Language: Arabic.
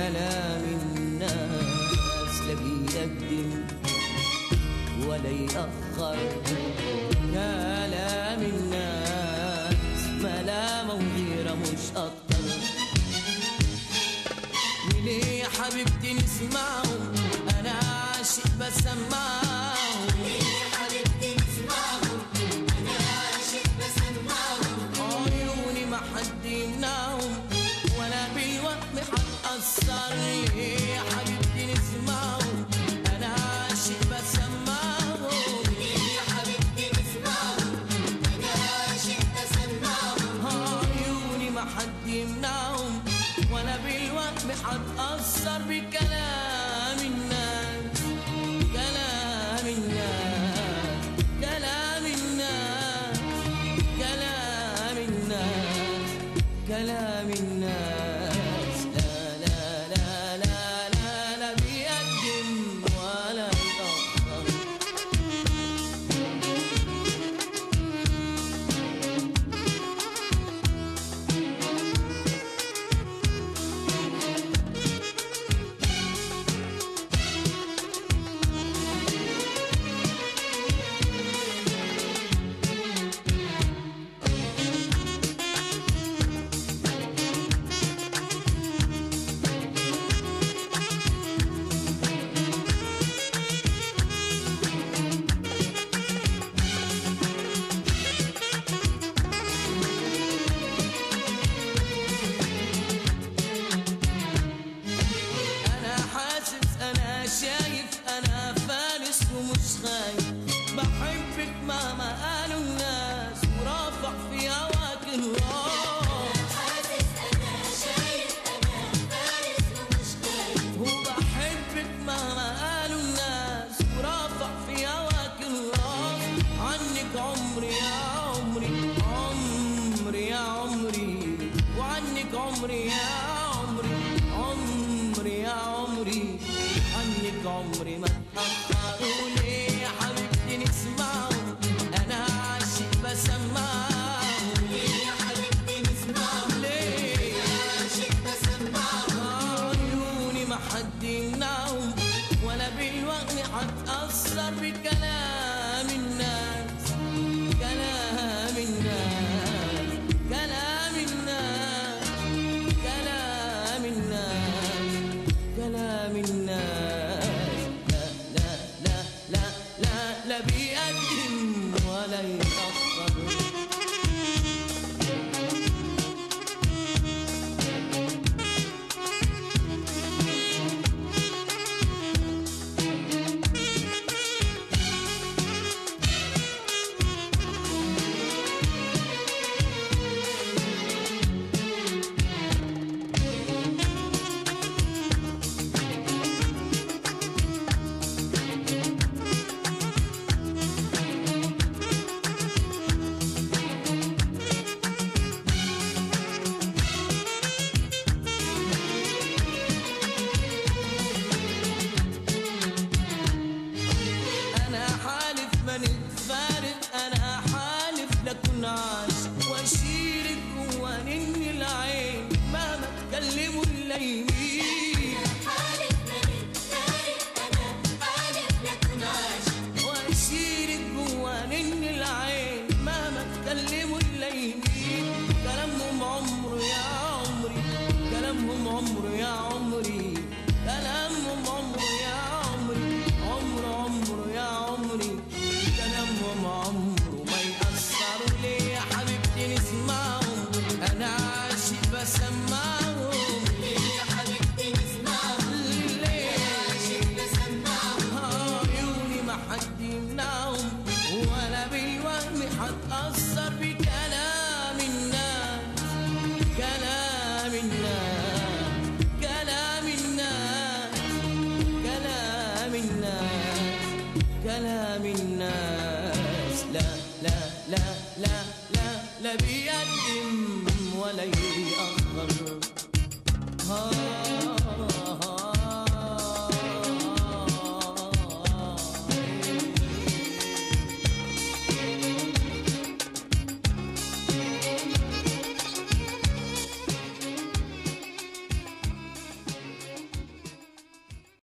كلام الناس لا بيقدم ولا يأخر. كلام الناس ملامة وغيرة مش أكتر. وليه يا حبيبتي نسمعه أنا عاشق بسمعه. ليه يا حبيبتي نسمعه أنا عاشق بسمعه. عيوني ما حد يمنعهم ولا بالوهم هتأثر. ليه يا حبيبتي نسمعه أنا عاشق بسمعه. ليه يا حبيبتي نسمعه أنا عاشق بسمعه. عيوني ما حد يمنعهم ولا بالوهم هتأثر بكلام الناس. كلام الناس كلام الناس كلام الناس كلام الناس لا لا لا لا لا لا بيقدم ولا يتأخر. شايف أنا فارس ومش خايف. بحبك مهما قالوا الناس ورافع في هواك الراس. حاسس أنا شايف أنا فارس ومش خايف. وبحبك مهما قالوا الناس ورافع في هواك الراس. عنك عمري يا عمري عمري يا عمري وعنك عمري يا عمري عمري يا عمري عنك عمري ما اتأخر. وليه يا حبيبتي نسمعه أنا عاشق بسمعه. ليه يا حبيبتي نسمعه ليه أنا عاشق بسمعه. عيوني ما حد يمنعهم ولا بالوهم هتأثر بكلام الناس. كلام الناس كلام الناس كلام الناس كلام الناس لا لا لا لا لا لا بيقدم ولا يتأخر. أنا حالف لكن عاشق وأشيلك جوا نني العين مهما تكلموا الليمين. حالف ماني أنا حالف لكن عاشق وأشيلك جوا نني العين مهما تكلموا الليمين. كلامهم عمره يا عمري كلامهم عمره يا عمري كلامهم عمره يا عمري عمره يا عمري كلامهم عمره ما يأثر. ليه يا حبيبتي نسمعهم أنا عاشق بسمعهم. ليه يا حبيبتي نسمعهم ليه عاشق بسمعهم. عيوني ما حد يمنعهم ولا بالوهم هتأثر بكلام الناس. كلام الناس كلام الناس كلام الناس كلام الناس لا لا لا لا لا لا بيقدم ولا يأخر.